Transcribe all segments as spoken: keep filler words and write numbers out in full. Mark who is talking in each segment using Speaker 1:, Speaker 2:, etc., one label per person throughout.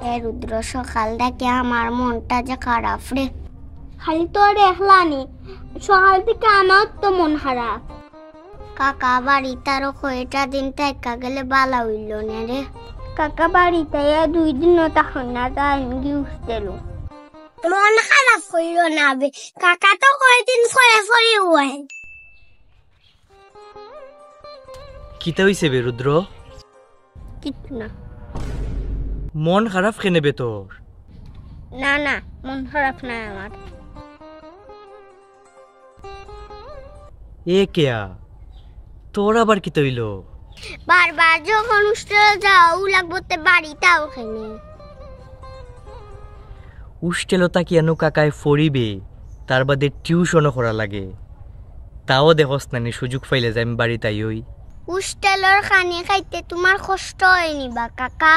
Speaker 1: এ রুদ্র সকাল থেকে আমার মনটা যে খারাপ রে। খালি তোর একলানি, সকাল থেকে আমার তো মন খারাপ। কাকা বাড়িতে আরো কয়টা দিন থাকা গেলে বালা হইল না রে। কাকা বাড়িতে দুই দিন তখন না তাই গিয়েছিল। মন খারাপ কইল না বে, কাকা তো কয়দিন ফরে ফরে হয়।
Speaker 2: কিতা হইছে বে রুদ্র?
Speaker 1: কিছু না।
Speaker 2: মন খারাপ কেনে বে তোর?
Speaker 1: না না, মন খারাপ না আমার।
Speaker 2: এ কেয়া তোর আবার কি তৈল?
Speaker 1: বারবার যখন হোস্টেলে যাও লাগবো তে বাড়িটাও খেনে।
Speaker 2: হোস্টেলতা কি আনু কাকায় ফরিবে, তার বাদে টিউশনও করা লাগে। তাও দেখস নানি সুযোগ পাইলে যে আমি বাড়িতে আই হই।
Speaker 1: হোস্টেলের খানি খাইতে তোমার কষ্ট হয়নি বা কাকা?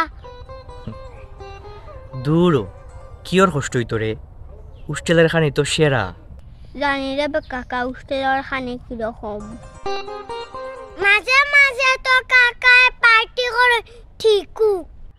Speaker 2: দূর কিয়র কষ্ট হইতো রে, হোস্টেলের খানি তো সেরা।
Speaker 1: জানি রে কাকা হোস্টেলের খানি কিরকম। মাঝে মাঝে তো কাকায় পার্টি করে ঠিকু।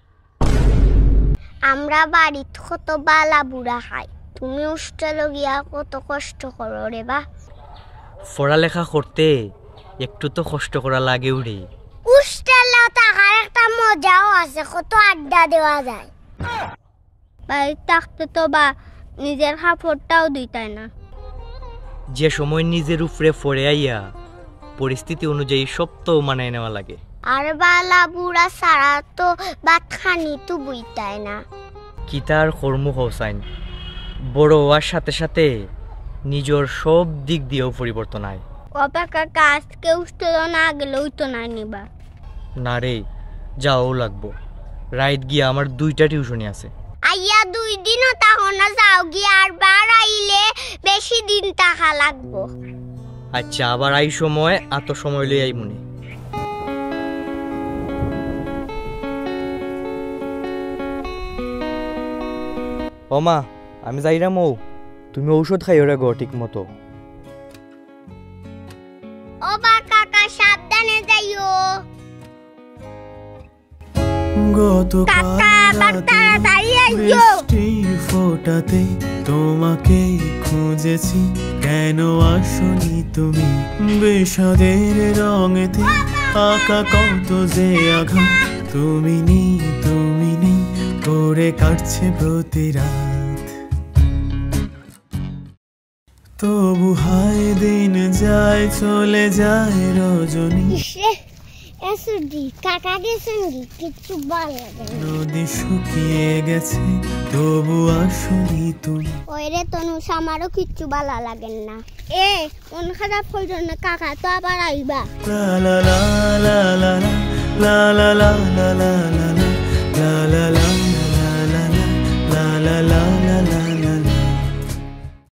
Speaker 1: আমরা বাড়িত কত বালা বুড়া খাই, তুমি হোস্টেলে গিয়া কত কষ্ট করো রে বা।
Speaker 2: পড়ালেখা করতে একটু তো কষ্ট করা লাগেও রে।
Speaker 1: হোস্টেলে থাকার একটা মজাও আছে, কত আড্ডা দেওয়া যায়। বাড়িতে থাকতে তো বা নিজের কাপড়টাও দিতাই না।
Speaker 2: যে সময় নিজের উপরে পড়ে আইয়া পরিস্থিতি অনুযায়ী সব তো মানায় নেওয়া লাগে।
Speaker 1: আর বালা বুড়া সারা তো ভাত খানি তো বুইতাই না।
Speaker 2: কিতার কর্ম হোসাইন বড় হওয়ার সাথে সাথে নিজের সব দিক দিয়েও পরিবর্তন হয়।
Speaker 1: বাবা কাকা আজকে হোস্টেলে না গেলেও তো না নিবা।
Speaker 2: না রে, যাও লাগবো। রাইত গিয়া আমার দুইটা টিউশনি আছে।
Speaker 1: আইয়া দুই দিনও তাহো না, যাও গিয়া আর বার আইলে বেশি দিন থাকা লাগবো।
Speaker 2: আচ্ছা, আবার আই সময় এত সময় লই আই মনে। ও মা, আমি যাইরাম। ও তুমি ঔষধ খাইও রে গো ঠিক মতো।
Speaker 1: ও বা কাকা সাবধানে যাইও। কাকা আবার তাড়াতাড়ি আইও।
Speaker 3: ফোটাতে তোমাকে খুঁজেছি, কেন আসনি তুমি? বিষাদের রঙেতে আঁকা কত যে আঘাত, তুমি নেই তুমি নেই করে কাটছে প্রতি রাত। তবু হায় দিন যায় চলে যায় রজনী।
Speaker 1: কাকা গেছেন কিছু ভালো লাগে।
Speaker 3: নদী শুকিয়ে গেছে তবু আসনি তুমি।
Speaker 1: ওই রে তনু, আমারও কিচ্ছু ভালো লাগে না। এ মন খারাপ হইল না, কাকা তো আবার আইবা।
Speaker 3: লা লা লা লা লা লা লা লা লা লা লা।